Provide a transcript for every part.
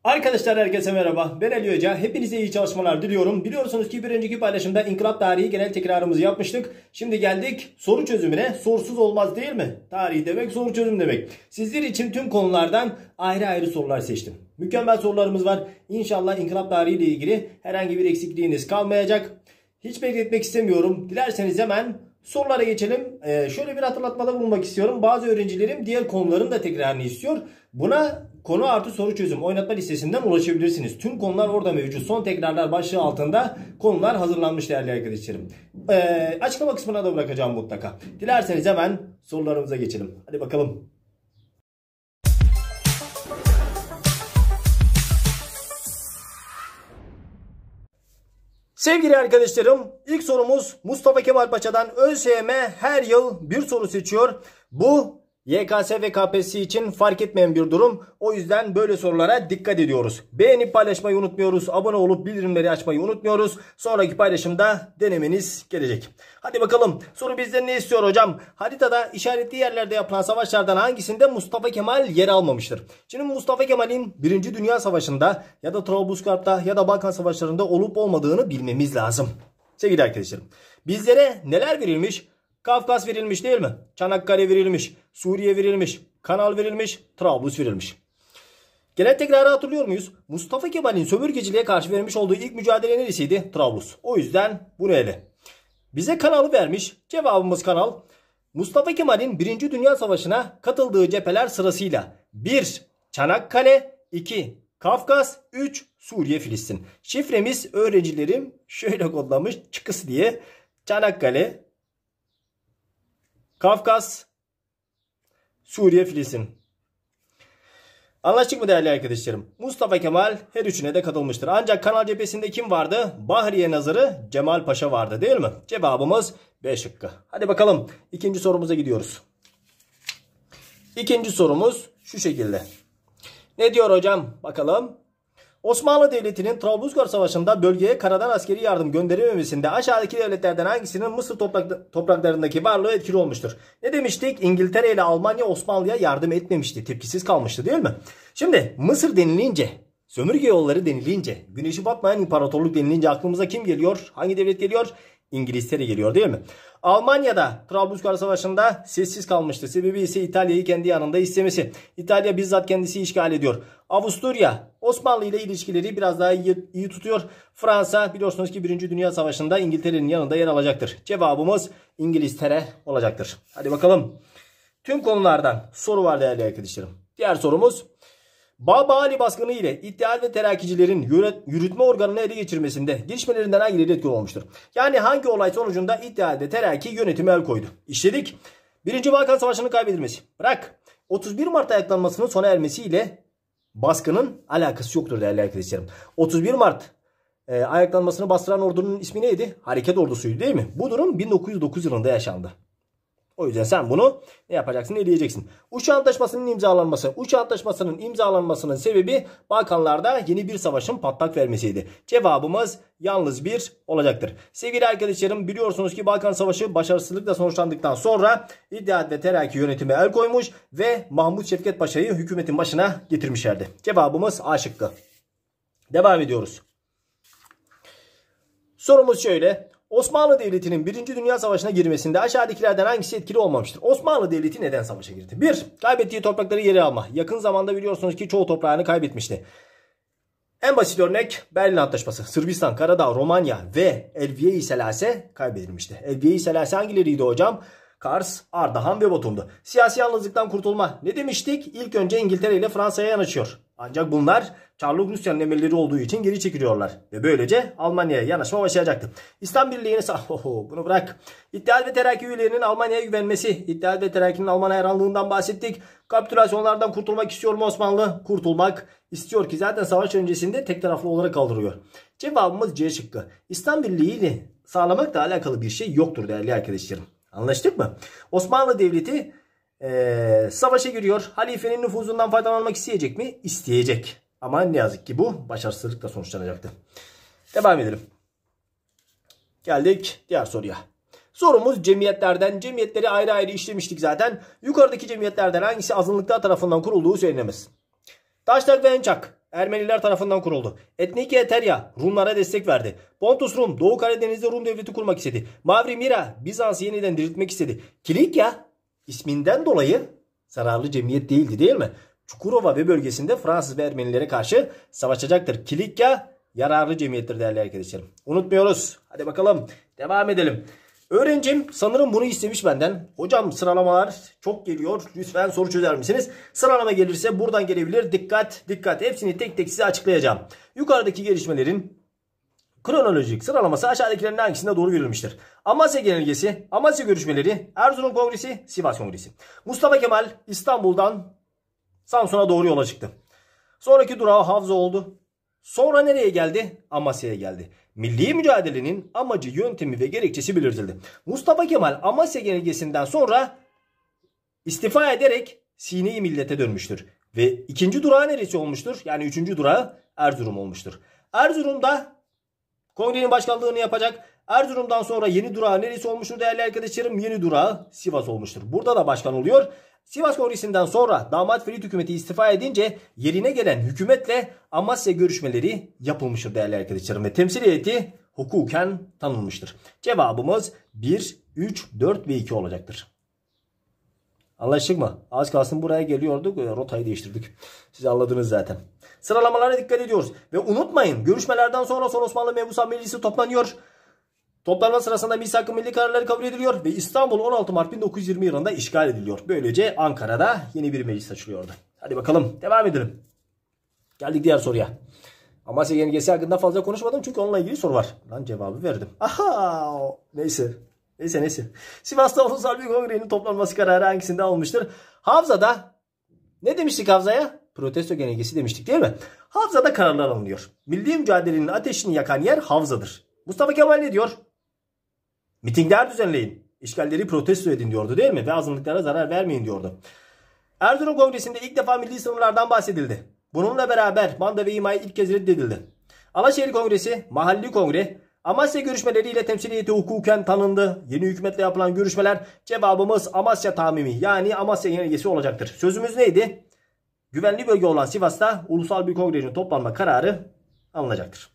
Arkadaşlar herkese merhaba. Ben Ali Hoca. Hepinize iyi çalışmalar diliyorum. Biliyorsunuz ki bir önceki paylaşımda inkılap tarihi genel tekrarımızı yapmıştık. Şimdi geldik soru çözümüne. Sorusuz olmaz değil mi? Tarih demek soru çözüm demek. Sizler için tüm konulardan ayrı ayrı sorular seçtim. Mükemmel sorularımız var. İnşallah inkılap tarihi ile ilgili herhangi bir eksikliğiniz kalmayacak. Hiç bekletmek istemiyorum. Dilerseniz hemen sorulara geçelim. Şöyle bir hatırlatmada bulunmak istiyorum. Bazı öğrencilerim diğer konuların da tekrarını istiyor. Buna konu artı soru çözüm oynatma listesinden ulaşabilirsiniz. Tüm konular orada mevcut. Son tekrarlar başlığı altında konular hazırlanmış değerli arkadaşlarım. Açıklama kısmına da bırakacağım mutlaka. Dilerseniz hemen sorularımıza geçelim. Hadi bakalım. Sevgili arkadaşlarım, ilk sorumuz Mustafa Kemal Paşa'dan. ÖSYM her yıl bir soru seçiyor. Bu YKS ve KPSS için fark etmeyen bir durum. O yüzden böyle sorulara dikkat ediyoruz. Beğenip paylaşmayı unutmuyoruz. Abone olup bildirimleri açmayı unutmuyoruz. Sonraki paylaşımda denemeniz gelecek. Hadi bakalım. Soru bizden ne istiyor hocam? Haritada işaretli yerlerde yapılan savaşlardan hangisinde Mustafa Kemal yer almamıştır? Şimdi Mustafa Kemal'in 1. Dünya Savaşı'nda ya da Trablusgarp'ta ya da Balkan Savaşları'nda olup olmadığını bilmemiz lazım. Sevgili arkadaşlarım, bizlere neler verilmiş? Kafkas verilmiş değil mi? Çanakkale verilmiş. Suriye verilmiş. Kanal verilmiş. Trablus verilmiş. Genel tekrarı hatırlıyor muyuz? Mustafa Kemal'in sömürgeciliğe karşı vermiş olduğu ilk mücadele neresiydi? Trablus. O yüzden bunu ele. Bize Kanal'ı vermiş. Cevabımız Kanal. Mustafa Kemal'in 1. Dünya Savaşı'na katıldığı cepheler sırasıyla 1. Çanakkale, 2. Kafkas, 3. Suriye, Filistin. Şifremiz öğrencilerim şöyle kodlamış çıkıs diye. Çanakkale, Kafkas, Suriye, Filistin. Anlaştık mı değerli arkadaşlarım? Mustafa Kemal her üçüne de katılmıştır. Ancak Kanal cephesinde kim vardı? Bahriye Nazırı Cemal Paşa vardı değil mi? Cevabımız B şıkkı. Hadi bakalım ikinci sorumuza gidiyoruz. İkinci sorumuz şu şekilde. Ne diyor hocam? Bakalım. Osmanlı Devleti'nin Trablusgarp Savaşı'nda bölgeye karadan askeri yardım gönderilmemesinde aşağıdaki devletlerden hangisinin Mısır topraklarındaki varlığı etkili olmuştur? Ne demiştik? İngiltere ile Almanya Osmanlı'ya yardım etmemişti. Tepkisiz kalmıştı değil mi? Şimdi Mısır denilince, sömürge yolları denilince, güneşi batmayan imparatorluk denilince aklımıza kim geliyor? Hangi devlet geliyor? İngiltere geliyor değil mi? Almanya'da Trablusgarp Savaşı'nda sessiz kalmıştı. Sebebi ise İtalya'yı kendi yanında istemesi. İtalya bizzat kendisi işgal ediyor. Avusturya Osmanlı ile ilişkileri biraz daha iyi tutuyor. Fransa biliyorsunuz ki 1. Dünya Savaşı'nda İngiltere'nin yanında yer alacaktır. Cevabımız İngiltere olacaktır. Hadi bakalım. Tüm konulardan soru var değerli arkadaşlarım. Diğer sorumuz. Babali baskını ile İttihat ve Terakkicilerin yürütme organını ele geçirmesinde gelişmelerinden hangileri etkili olmuştur? Yani hangi olay sonucunda İttihat ve Terakki yönetime el koydu? İşledik. 1. Balkan Savaşı'nın kaybedilmesi. Bırak. 31 Mart ayaklanmasının sona ermesiyle baskının alakası yoktur değerli arkadaşlarım. 31 Mart ayaklanmasını bastıran ordunun ismi neydi? Hareket ordusuydu değil mi? Bu durum 1909 yılında yaşandı. O yüzden sen bunu ne yapacaksın? Eleyeceksin. Uşa Antlaşması'nın imzalanması. Uşa Antlaşması'nın imzalanmasının sebebi Balkanlarda yeni bir savaşın patlak vermesiydi. Cevabımız yalnız bir olacaktır. Sevgili arkadaşlarım biliyorsunuz ki Balkan Savaşı başarısızlıkla sonuçlandıktan sonra İttihat ve Terakki yönetime el koymuş ve Mahmut Şevket Paşa'yı hükümetin başına getirmişlerdi. Cevabımız A şıkkı. Devam ediyoruz. Sorumuz şöyle. Osmanlı Devleti'nin 1. Dünya Savaşı'na girmesinde aşağıdakilerden hangisi etkili olmamıştır? Osmanlı Devleti neden savaşa girdi? 1. Kaybettiği toprakları geri alma. Yakın zamanda biliyorsunuz ki çoğu toprağını kaybetmişti. En basit örnek Berlin Antlaşması. Sırbistan, Karadağ, Romanya ve Elbiye-i Selase kaybedilmişti. Elbiye-i Selase hangileriydi hocam? Kars, Ardahan ve Batum'du. Siyasi yalnızlıktan kurtulma. Ne demiştik? İlk önce İngiltere ile Fransa'ya yanaşıyor. Ancak bunlar Çarlık Rusya'nın emirleri olduğu için geri çekiliyorlar. Ve böylece Almanya'ya yanaşma başlayacaktı. İslam Birliği'ni bunu bırak. İttihat ve Terakki üyelerinin Almanya'ya güvenmesi. İttihat ve Terakki'nin Alman hayranlığından bahsettik. Kapitülasyonlardan kurtulmak istiyor mu Osmanlı? Kurtulmak istiyor ki zaten savaş öncesinde tek taraflı olarak kaldırıyor. Cevabımız C şıkkı. İslam Birliği'ni sağlamakla alakalı bir şey yoktur değerli arkadaşlarım. Anlaştık mı? Osmanlı Devleti savaşa giriyor. Halifenin nüfuzundan faydalanmak isteyecek mi? İsteyecek. Ama ne yazık ki bu başarısızlıkla sonuçlanacaktı. Devam edelim. Geldik diğer soruya. Sorumuz cemiyetlerden. Cemiyetleri ayrı ayrı işlemiştik zaten. Yukarıdaki cemiyetlerden hangisi azınlıklar tarafından kurulduğu söylenemez. Taşnak ve Ençak. Ermeniler tarafından kuruldu. Etniki Eterya Rumlara destek verdi. Pontus Rum Doğu Karadeniz'de Rum devleti kurmak istedi. Mavri Mira Bizans'ı yeniden diriltmek istedi. Kilikya isminden dolayı zararlı cemiyet değildi değil mi? Çukurova ve bölgesinde Fransız ve Ermenilere karşı savaşacaktır. Kilikya yararlı cemiyettir değerli arkadaşlarım. Unutmuyoruz. Hadi bakalım devam edelim. Öğrencim sanırım bunu istemiş benden. Hocam sıralamalar çok geliyor. Lütfen soru çözer misiniz? Sıralama gelirse buradan gelebilir. Dikkat dikkat. Hepsini tek tek size açıklayacağım. Yukarıdaki gelişmelerin kronolojik sıralaması aşağıdakilerin hangisinde doğru verilmiştir? Amasya Genelgesi, Amasya Görüşmeleri, Erzurum Kongresi, Sivas Kongresi. Mustafa Kemal İstanbul'dan Samsun'a doğru yola çıktı. Sonraki durağı Havza oldu. Sonra nereye geldi? Amasya'ya geldi. Milli mücadelenin amacı, yöntemi ve gerekçesi belirtildi. Mustafa Kemal Amasya Genelgesi'nden sonra istifa ederek Sine-i Millet'e dönmüştür. Ve ikinci durağı neresi olmuştur? Yani üçüncü durağı Erzurum olmuştur. Erzurum'da kongrenin başkanlığını yapacak. Erzurum'dan sonra yeni durağı neresi olmuştur değerli arkadaşlarım? Yeni durağı Sivas olmuştur. Burada da başkan oluyor. Sivas Kongresi'nden sonra damat Ferit hükümeti istifa edince yerine gelen hükümetle Amasya görüşmeleri yapılmıştır değerli arkadaşlarım. Ve temsil heyeti hukuken tanınmıştır. Cevabımız 1, 3, 4 ve 2 olacaktır. Anlaştık mı? Az kalsın buraya geliyorduk. Rotayı değiştirdik. Siz anladınız zaten. Sıralamalara dikkat ediyoruz. Ve unutmayın görüşmelerden sonra Son Osmanlı Mebusan Meclisi toplanıyor. Toplanma sırasında misak-ı milli kararları kabul ediliyor ve İstanbul 16 Mart 1920 yılında işgal ediliyor. Böylece Ankara'da yeni bir meclis açılıyordu. Hadi bakalım devam edelim. Geldik diğer soruya. Amasya Genelgesi hakkında fazla konuşmadım çünkü onunla ilgili soru var. Lan cevabı verdim. Aha neyse. Sivas'ta Ulusal bir Kongre'nin toplanması kararı hangisinde alınmıştır? Havza'da ne demiştik Havza'ya? Protesto genelgesi demiştik değil mi? Havza'da kararlar alınıyor. Milli mücadelenin ateşini yakan yer Havza'dır. Mustafa Kemal ne diyor? Mitingler düzenleyin. İşgalleri protesto edin diyordu değil mi? Ve azınlıklara zarar vermeyin diyordu. Erzurum Kongresi'nde ilk defa milli sınırlardan bahsedildi. Bununla beraber manda ve himaye ilk kez reddedildi. Alaşehir Kongresi, mahalli kongre, Amasya görüşmeleriyle temsiliyeti hukuken tanındı. Yeni hükümetle yapılan görüşmeler cevabımız Amasya Tamimi yani Amasya Genelgesi olacaktır. Sözümüz neydi? Güvenli bölge olan Sivas'ta ulusal bir kongrenin toplanma kararı alınacaktır.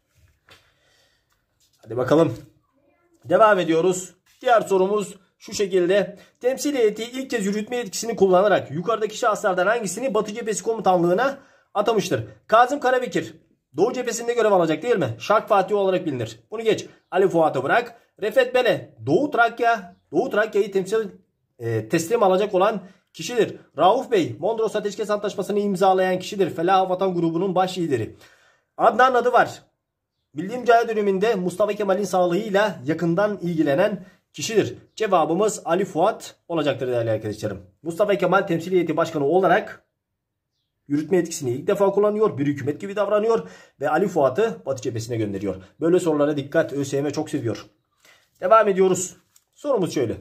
Hadi bakalım. Devam ediyoruz. Diğer sorumuz şu şekilde. Temsil heyeti ilk kez yürütme yetkisini kullanarak yukarıdaki şahıslardan hangisini Batı Cephesi Komutanlığı'na atamıştır? Kazım Karabekir Doğu Cephesi'nde görev alacak değil mi? Şark Fatih olarak bilinir. Bunu geç. Ali Fuat'ı bırak. Refet Bele Doğu Trakya'yı teslim alacak olan kişidir. Rauf Bey Mondros Ateşkes Antlaşması'nı imzalayan kişidir. Felah Vatan grubunun baş lideri. Adnan adı var. Milli mücadele döneminde Mustafa Kemal'in sağlığıyla yakından ilgilenen kişidir. Cevabımız Ali Fuat olacaktır değerli arkadaşlarım. Mustafa Kemal temsil heyeti başkanı olarak yürütme etkisini ilk defa kullanıyor. Bir hükümet gibi davranıyor. Ve Ali Fuat'ı Batı cephesine gönderiyor. Böyle sorulara dikkat. ÖSYM çok seviyor. Devam ediyoruz. Sorumuz şöyle.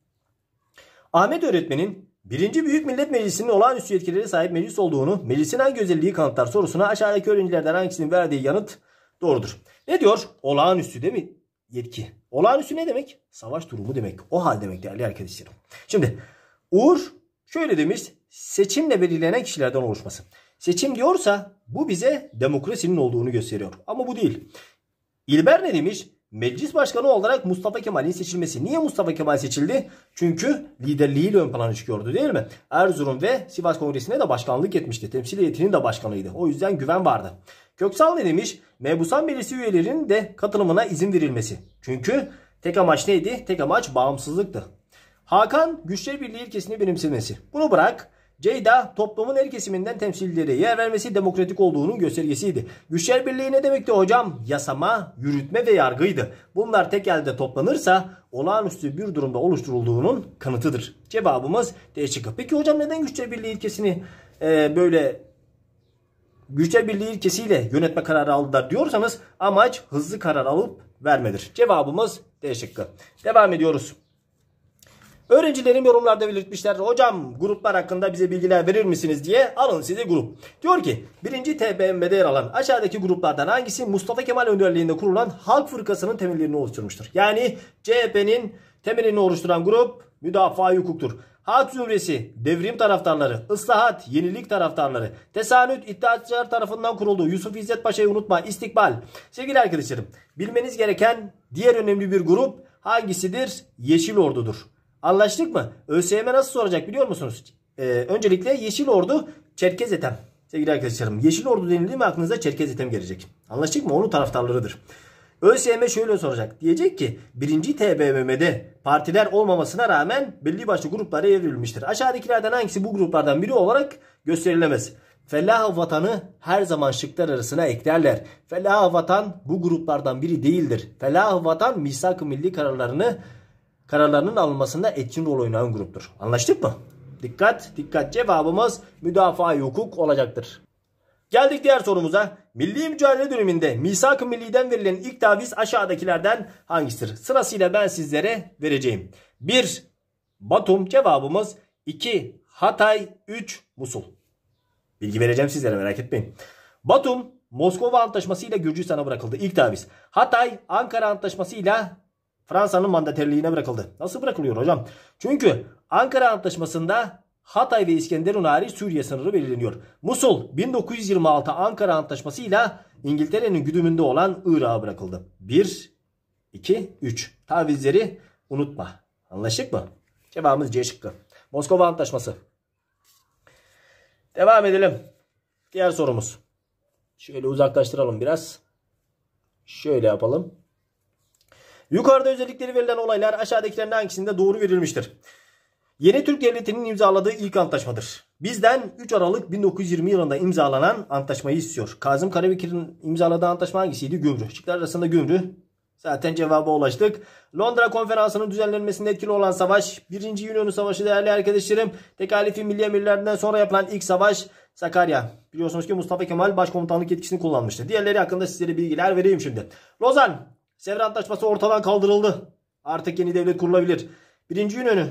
Ahmet öğretmenin 1. Büyük Millet Meclisi'nin olağanüstü yetkileri sahip meclis olduğunu, meclisin hangi özelliği kanıtlar sorusuna aşağıdaki öğrencilerden hangisinin verdiği yanıt doğrudur. Ne diyor? Olağanüstü değil mi? Yetki. Olağanüstü ne demek? Savaş durumu demek. O hal demek değerli arkadaşlarım. Şimdi Uğur şöyle demiş. Seçimle belirlenen kişilerden oluşması. Seçim diyorsa bu bize demokrasinin olduğunu gösteriyor. Ama bu değil. İlber ne demiş? Meclis başkanı olarak Mustafa Kemal'in seçilmesi. Niye Mustafa Kemal seçildi? Çünkü liderliğiyle ön plana çıkıyordu değil mi? Erzurum ve Sivas Kongresi'ne de başkanlık etmişti. Temsil heyetinin de başkanıydı. O yüzden güven vardı. Köksal ne demiş? Mebusan Meclisi üyelerinin de katılımına izin verilmesi. Çünkü tek amaç neydi? Tek amaç bağımsızlıktı. Hakan güçler birliği ilkesini benimsemesi. Bunu bırak. Ceyda toplumun her kesiminden temsilcilere yer vermesi demokratik olduğunun göstergesiydi. Güçler birliği ne demekti hocam? Yasama, yürütme ve yargıydı. Bunlar tek elde toplanırsa olağanüstü bir durumda oluşturulduğunun kanıtıdır. Cevabımız D şıkkı. Peki hocam neden güçler birliği ilkesini güçler birliği ilkesiyle yönetme kararı aldılar diyorsanız amaç hızlı karar alıp vermedir. Cevabımız D şıkkı. Devam ediyoruz. Öğrencilerim yorumlarda belirtmişler. Hocam gruplar hakkında bize bilgiler verir misiniz diye. Alın size grup. Diyor ki 1. TBMM'de yer alan aşağıdaki gruplardan hangisi Mustafa Kemal önderliğinde kurulan Halk Fırkası'nın temellerini oluşturmuştur? Yani CHP'nin temelini oluşturan grup müdafaa hukuktur. Halk Zümresi, devrim taraftarları, ıslahat, yenilik taraftarları, Tesanüt, İttihatçılar tarafından kuruldu. Yusuf İzzet Paşa'yı unutma, İstikbal. Sevgili arkadaşlarım, bilmeniz gereken diğer önemli bir grup hangisidir? Yeşil Ordu'dur. Anlaştık mı? ÖSYM nasıl soracak biliyor musunuz? Öncelikle Yeşil Ordu, Çerkez Etem. Sevgili arkadaşlarım, Yeşil Ordu denildi mi aklınıza Çerkez Etem gelecek. Anlaştık mı? Onun taraftarlarıdır. ÖSYM şöyle soracak. Diyecek ki 1. TBMM'de partiler olmamasına rağmen belli başlı gruplara yer verilmiştir. Aşağıdakilerden hangisi bu gruplardan biri olarak gösterilemez? Fellah Vatan'ı her zaman şıklar arasına eklerler. Fellah Vatan bu gruplardan biri değildir. Fellah Vatan misak-ı milli kararlarının alınmasında etkin rol oynayan gruptur. Anlaştık mı? Dikkat, dikkat, cevabımız müdafaa-i hukuk olacaktır. Geldik diğer sorumuza. Milli mücadele döneminde Misak-ı Milli'den verilen ilk taviz aşağıdakilerden hangisidir? Sırasıyla ben sizlere vereceğim. 1. Batum cevabımız. 2. Hatay. 3. Musul. Bilgi vereceğim sizlere, merak etmeyin. Batum Moskova Antlaşması ile Gürcistan'a bırakıldı. İlk taviz. Hatay Ankara Antlaşması ile Fransa'nın mandaterliğine bırakıldı. Nasıl bırakılıyor hocam? Çünkü Ankara Antlaşması'nda Hatay ve İskenderun hariç Suriye sınırı belirleniyor. Musul 1926 Ankara Antlaşması ile İngiltere'nin güdümünde olan Irak'a bırakıldı. 1, 2, 3. Tavizleri unutma. Anlaştık mı? Cevabımız C şıkkı. Moskova Antlaşması. Devam edelim. Diğer sorumuz. Şöyle uzaklaştıralım biraz. Şöyle yapalım. Yukarıda özellikleri verilen olaylar aşağıdakilerin hangisinde doğru verilmiştir? Yeni Türk Devleti'nin imzaladığı ilk antlaşmadır. Bizden 3 Aralık 1920 yılında imzalanan antlaşmayı istiyor. Kazım Karabekir'in imzaladığı antlaşma hangisiydi? Gümrü. Şıklar arasında Gümrü. Zaten cevaba ulaştık. Londra Konferansı'nın düzenlenmesinde etkili olan savaş 1. İnönü Savaşı değerli arkadaşlarım. Tekalifi milli emirlerden sonra yapılan ilk savaş Sakarya. Biliyorsunuz ki Mustafa Kemal başkomutanlık yetkisini kullanmıştı. Diğerleri hakkında sizlere bilgiler vereyim şimdi. Lozan Sevr Antlaşması ortadan kaldırıldı. Artık yeni devlet kurulabilir. 1. İnönü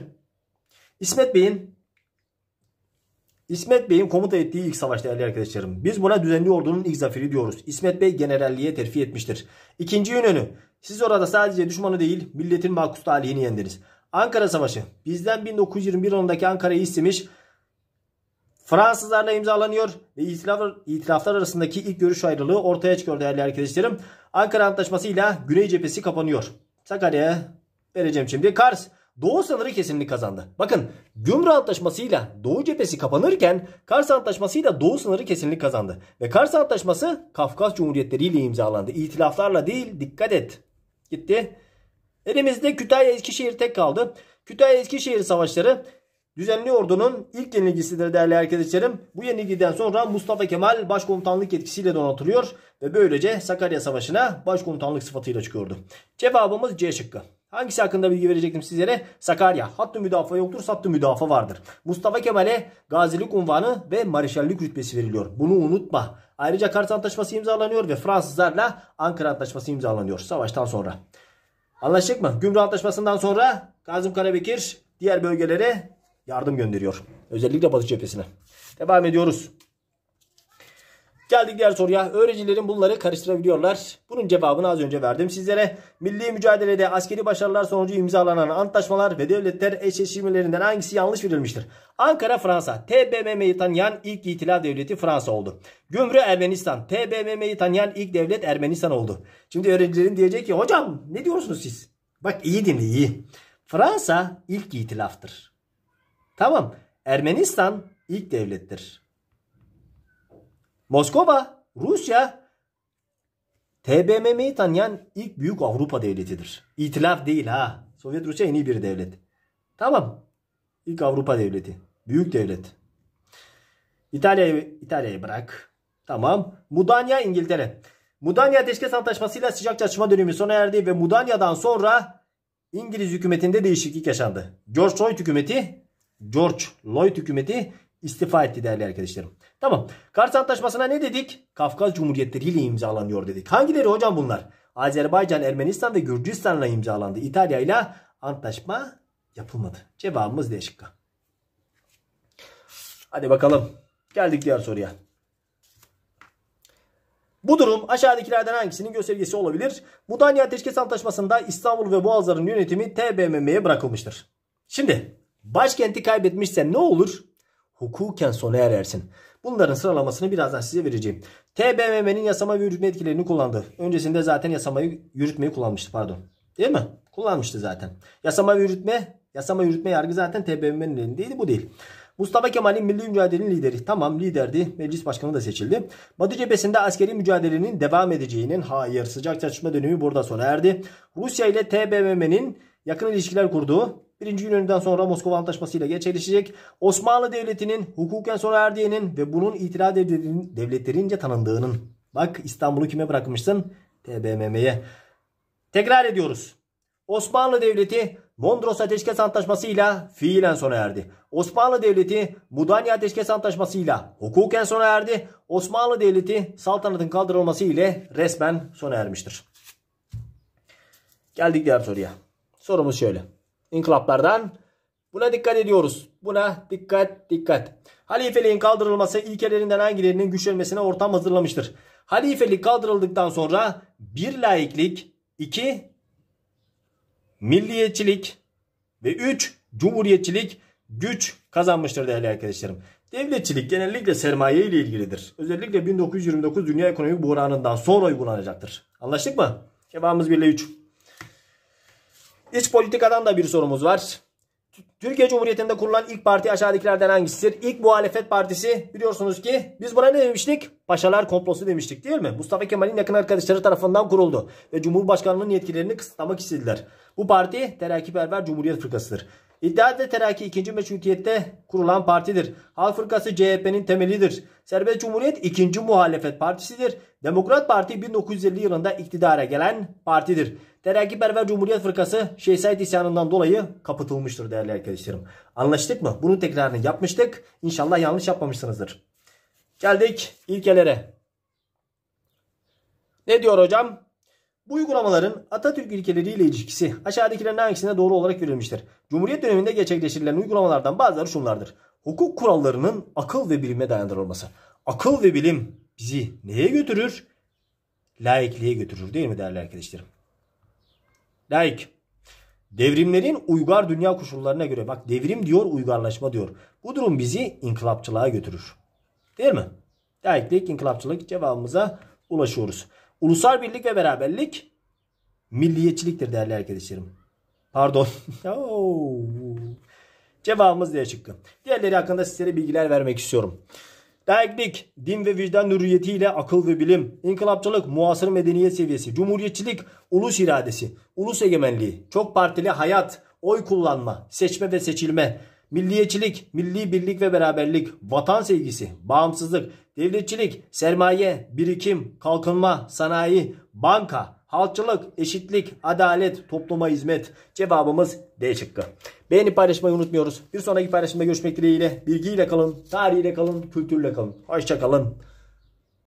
İsmet Bey'in komuta ettiği ilk savaş değerli arkadaşlarım. Biz buna düzenli ordunun ilk zaferi diyoruz. İsmet Bey generalliğe terfi etmiştir. 2. İnönü. Siz orada sadece düşmanı değil milletin makus talihini yendiniz. Ankara Savaşı. Bizden 1921 yılındaki Ankara'yı istemiş. Fransızlarla imzalanıyor ve itilaflar arasındaki ilk görüş ayrılığı ortaya çıkıyor değerli arkadaşlarım. Ankara Antlaşması ile Güney cephesi kapanıyor. Sakarya'ya vereceğim şimdi. Kars. Doğu sınırı kesinlik kazandı. Bakın Gümrü Antlaşması'yla Doğu cephesi kapanırken Kars Antlaşması'yla Doğu sınırı kesinlik kazandı. Ve Kars Antlaşması Kafkas Cumhuriyetleri ile imzalandı. İtilaflarla değil, dikkat et. Gitti. Elimizde Kütahya-Eskişehir tek kaldı. Kütahya-Eskişehir savaşları düzenli ordunun ilk yenilgisidir değerli arkadaşlarım. Bu yenilgiden sonra Mustafa Kemal başkomutanlık yetkisiyle donatılıyor. Ve böylece Sakarya Savaşı'na başkomutanlık sıfatıyla çıkıyordu. Cevabımız C şıkkı. Hangisi hakkında bilgi verecektim sizlere? Sakarya. Hattı müdafaa yoktur, sattı müdafaa vardır. Mustafa Kemal'e gazilik unvanı ve mareşallik rütbesi veriliyor. Bunu unutma. Ayrıca Kars Antlaşması imzalanıyor ve Fransızlarla Ankara Antlaşması imzalanıyor savaştan sonra. Anlaştık mı? Gümrü Antlaşması'ndan sonra Kazım Karabekir diğer bölgelere yardım gönderiyor. Özellikle Batı cephesine. Devam ediyoruz. Geldik diğer soruya. Öğrencilerin bunları karıştırabiliyorlar. Bunun cevabını az önce verdim sizlere. Milli mücadelede askeri başarılar sonucu imzalanan antlaşmalar ve devletler eşleşmelerinden hangisi yanlış verilmiştir? Ankara Fransa. TBMM'yi tanıyan ilk itilaf devleti Fransa oldu. Gümrü Ermenistan. TBMM'yi tanıyan ilk devlet Ermenistan oldu. Şimdi öğrencilerin diyecek ki hocam ne diyorsunuz siz? Bak iyi dinle iyi. Fransa ilk itilaftır. Tamam. Ermenistan ilk devlettir. Moskova, Rusya, TBMM'yi tanıyan ilk büyük Avrupa devletidir. İtilaf değil ha. Sovyet Rusya en iyi bir devlet. Tamam. İlk Avrupa devleti. Büyük devlet. İtalya'yı bırak. Tamam. Mudanya, İngiltere. Mudanya Ateşkes Antlaşması'yla sıcak çatışma dönemi sona erdi ve Mudanya'dan sonra İngiliz hükümetinde değişiklik yaşandı. George Lloyd hükümeti istifa etti değerli arkadaşlarım. Tamam. Kars Antlaşması'na ne dedik? Kafkas Cumhuriyetleri ile imzalanıyor dedik. Hangileri hocam bunlar? Azerbaycan, Ermenistan ve Gürcistan'la imzalandı. İtalya ile antlaşma yapılmadı. Cevabımız D şıkkı. Hadi bakalım. Geldik diğer soruya. Bu durum aşağıdakilerden hangisinin göstergesi olabilir? Mudanya Ateşkes Antlaşması'nda İstanbul ve Boğazların yönetimi TBMM'ye bırakılmıştır. Şimdi Başkenti kaybetmişsen ne olur? Hukuken sona erersin. Bunların sıralamasını birazdan size vereceğim. TBMM'nin yasama ve yürütme etkilerini kullandı. Öncesinde zaten yasamayı yürütmeyi kullanmıştı, pardon. Değil mi? Kullanmıştı zaten. Yasama yürütme yargı zaten TBMM'nin elindeydi, bu değil. Mustafa Kemal'in milli mücadelenin lideri. Tamam, liderdi. Meclis başkanı da seçildi. Batı cephesinde askeri mücadelenin devam edeceğinin, hayır, sıcak çatışma dönemi burada sona erdi. Rusya ile TBMM'nin yakın ilişkiler kurduğu, Birinci Yunan'dan sonra Moskova Antlaşması ile gerçekleşecek. Osmanlı Devleti'nin hukuken sona erdiğinin ve bunun itiraz devletlerince tanındığının. Bak, İstanbul'u kime bırakmışsın? TBMM'ye. Tekrar ediyoruz. Osmanlı Devleti Mondros Ateşkes Antlaşması ile fiilen sona erdi. Osmanlı Devleti Mudanya Ateşkes Antlaşması ile hukuken sona erdi. Osmanlı Devleti saltanatın kaldırılması ile resmen sona ermiştir. Geldik diğer soruya. Sorumuz şöyle. İnkılaplardan buna dikkat ediyoruz. Buna dikkat. Halifeliğin kaldırılması ilkelerinden hangilerinin güçlenmesine ortam hazırlamıştır? Halifelik kaldırıldıktan sonra 1. Laiklik, 2. Milliyetçilik ve 3. Cumhuriyetçilik güç kazanmıştır değerli arkadaşlarım. Devletçilik genellikle sermaye ile ilgilidir. Özellikle 1929 dünya ekonomik buhranından sonra uygulanacaktır. Anlaştık mı? Cevabımız 1 ile 3. İç politikadan da bir sorumuz var. Türkiye Cumhuriyeti'nde kurulan ilk parti aşağıdakilerden hangisidir? İlk muhalefet partisi, biliyorsunuz ki biz buna ne demiştik? Paşalar komplosu demiştik, değil mi? Mustafa Kemal'in yakın arkadaşları tarafından kuruldu ve Cumhurbaşkanlığının yetkilerini kısıtlamak istediler. Bu parti Terakkiperver Cumhuriyet Fırkası'dır. İttihat ve Terakki 2. Meşrutiyette kurulan partidir. Halk Fırkası CHP'nin temelidir. Serbest Cumhuriyet 2. muhalefet partisidir. Demokrat Parti 1950 yılında iktidara gelen partidir. Terakkiperver Cumhuriyet Fırkası Şeyh Said isyanından dolayı kapatılmıştır değerli arkadaşlarım. Anlaştık mı? Bunun tekrarını yapmıştık. İnşallah yanlış yapmamışsınızdır. Geldik ilkelere. Ne diyor hocam? Bu uygulamaların Atatürk ilkeleriyle ilişkisi aşağıdakilerin hangisine doğru olarak verilmiştir? Cumhuriyet döneminde gerçekleştirilen uygulamalardan bazıları şunlardır. Hukuk kurallarının akıl ve bilime dayandırılması. Akıl ve bilim bizi neye götürür? Laikliğe götürür, değil mi değerli arkadaşlarım? Laik. Devrimlerin uygar dünya koşullarına göre, bak devrim diyor, uygarlaşma diyor. Bu durum bizi inkılapçılığa götürür. Değil mi? Laiklik, inkılapçılık, cevabımıza ulaşıyoruz. Ulusal birlik ve beraberlik milliyetçiliktir değerli arkadaşlarım. Pardon. Cevabımız D şıkkı. Diğerleri hakkında sizlere bilgiler vermek istiyorum. Laiklik, din ve vicdan hürriyetiyle akıl ve bilim. İnkılapçılık, muasır medeniyet seviyesi. Cumhuriyetçilik, ulus iradesi, ulus egemenliği, çok partili hayat, oy kullanma, seçme ve seçilme. Milliyetçilik, milli birlik ve beraberlik, vatan sevgisi, bağımsızlık. Devletçilik, sermaye, birikim, kalkınma, sanayi, banka, halkçılık, eşitlik, adalet, topluma hizmet. Cevabımız D şıkkı. Beğenip paylaşmayı unutmuyoruz. Bir sonraki paylaşımda görüşmek dileğiyle. Bilgiyle kalın, tarihiyle kalın, kültürle kalın. Hoşça kalın.